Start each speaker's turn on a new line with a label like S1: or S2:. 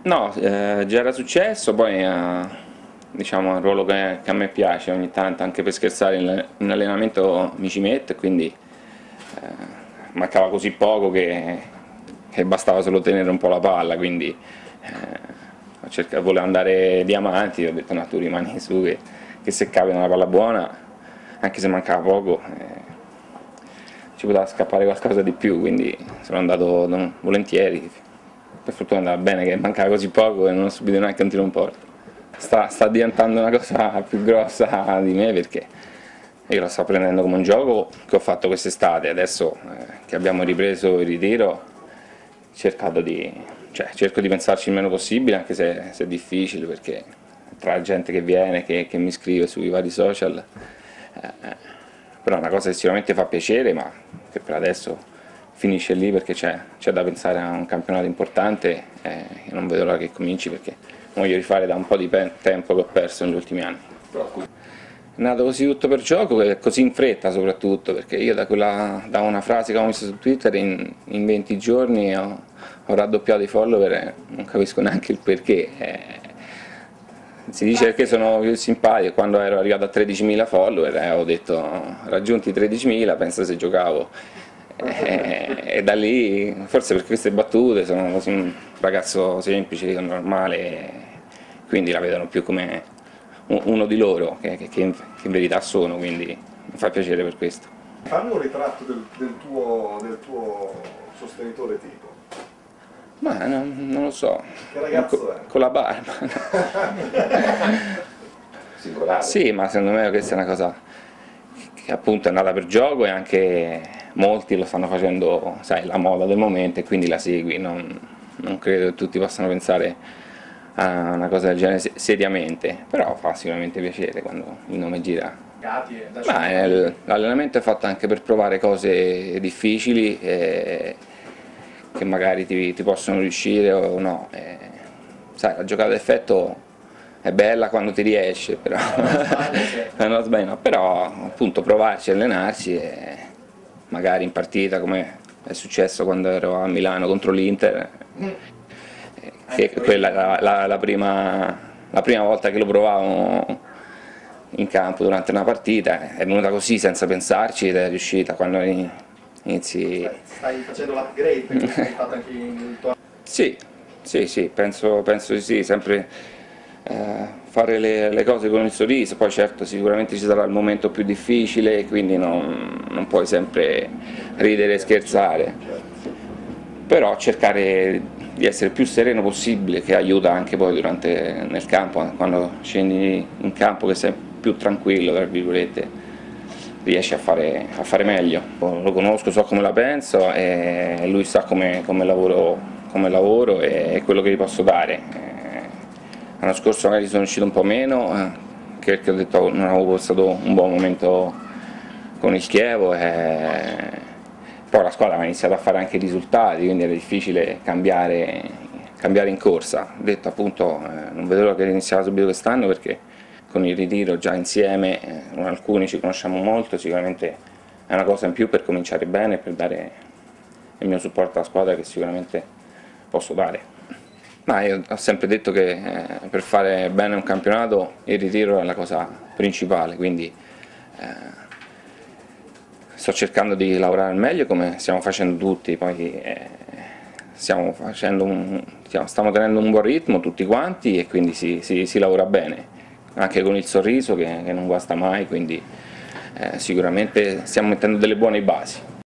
S1: No, già era successo, poi diciamo è un ruolo che a me piace ogni tanto, anche per scherzare in allenamento mi ci metto e quindi mancava così poco che bastava solo tenere un po' la palla, quindi volevo andare diamanti, ho detto no, tu rimani su che se capita una palla buona, anche se mancava poco, ci poteva scappare qualcosa di più, quindi sono andato volentieri. Per fortuna è andata bene che mancava così poco e non ho subito neanche un tiro in porta. Sta diventando una cosa più grossa di me perché io lo sto prendendo come un gioco che ho fatto quest'estate, adesso che abbiamo ripreso il ritiro cerco di pensarci il meno possibile, anche se è difficile perché tra la gente che viene, che mi scrive sui vari social, però è una cosa che sicuramente fa piacere, ma che per adesso finisce lì perché c'è da pensare a un campionato importante e non vedo l'ora che cominci perché voglio rifare da un po' di tempo che ho perso negli ultimi anni. È nato così tutto per gioco e così in fretta soprattutto, perché io da una frase che ho messo su Twitter in 20 giorni ho raddoppiato i follower e non capisco neanche il perché. Si dice perché sono più simpatico, quando ero arrivato a 13.000 follower ho detto raggiunti i 13.000, pensa se giocavo. E da lì, forse per queste battute, sono così un ragazzo semplice, normale, quindi la vedono più come uno di loro che in verità sono, quindi mi fa piacere per questo.
S2: Fammi un ritratto del tuo sostenitore tipo.
S1: Ma non lo so,
S2: Che ragazzo è?
S1: con la barba.
S2: Singolare.
S1: Sì, ma secondo me questa è una cosa che appunto è andata per gioco e anche molti lo stanno facendo, sai, la moda del momento e quindi la segui, non credo che tutti possano pensare a una cosa del genere seriamente, però fa sicuramente piacere quando il nome gira. L'allenamento è fatto anche per provare cose difficili che magari ti possono riuscire o no. Sai, la giocata d'effetto è bella quando ti riesce, però non sbagli, no. Però appunto provarci, allenarsi e magari in partita come è successo quando ero a Milano contro l'Inter, che quella è la prima volta che lo provavo in campo durante una partita, è venuta così senza pensarci ed è riuscita quando inizi.
S2: Stai facendo l'upgrade, quindi hai fatto anche il tuo.
S1: Sì, sì, penso di sì, sempre fare le cose con il sorriso, poi certo sicuramente ci sarà il momento più difficile, quindi non puoi sempre ridere e scherzare, però cercare di essere il più sereno possibile, che aiuta anche poi nel campo, quando scendi in campo che sei più tranquillo, tra virgolette, riesci a fare meglio. Lo conosco, so come la penso e lui sa come lavoro e quello che gli posso dare. L'anno scorso magari sono uscito un po' meno, perché ho detto non avevo passato un buon momento con il Chievo e poi la squadra ha iniziato a fare anche i risultati, quindi era difficile cambiare in corsa. Ho detto appunto non vedo l'ora che iniziava subito quest'anno perché con il ritiro già insieme, con alcuni ci conosciamo molto, sicuramente è una cosa in più per cominciare bene e per dare il mio supporto alla squadra che sicuramente posso dare. Ma io ho sempre detto che per fare bene un campionato il ritiro è la cosa principale, quindi sto cercando di lavorare al meglio come stiamo facendo tutti, poi stiamo tenendo un buon ritmo tutti quanti e quindi si lavora bene, anche con il sorriso che non guasta mai, quindi sicuramente stiamo mettendo delle buone basi.